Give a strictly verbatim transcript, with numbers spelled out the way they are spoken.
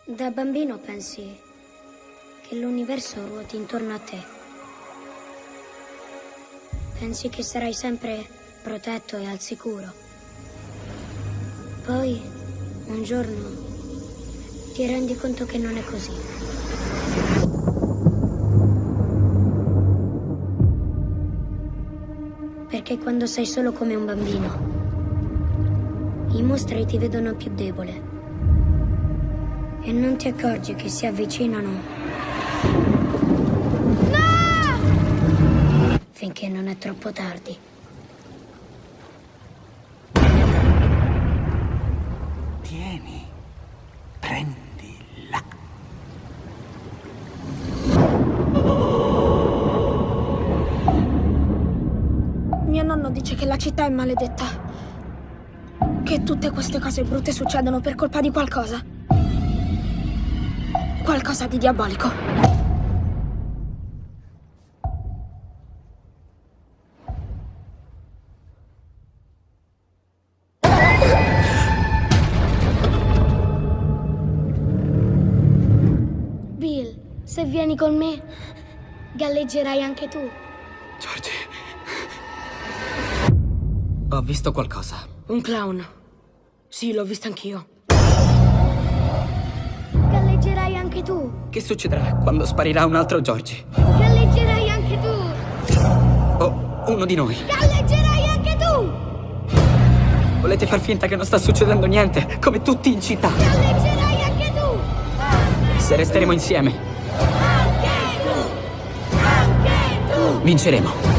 Da bambino pensi che l'universo ruoti intorno a te. Pensi che sarai sempre protetto e al sicuro. Poi, un giorno, ti rendi conto che non è così. Perché quando sei solo come un bambino, i mostri ti vedono più debole. E non ti accorgi che si avvicinano. No! Finché non è troppo tardi. Tieni. Prendila. Mio nonno dice che la città è maledetta. Che tutte queste cose brutte succedono per colpa di qualcosa. Qualcosa di diabolico. Bill, se vieni con me, galleggerai anche tu. Georgie. Ho visto qualcosa. Un clown. Sì, l'ho visto anch'io. Galleggerai anche tu. Che succederà quando sparirà un altro Georgie? Galleggerai anche tu. O uno di noi. Galleggerai anche tu. Volete far finta che non sta succedendo niente, come tutti in città. Galleggerai anche tu. Se resteremo insieme, Anche tu. Anche tu. vinceremo.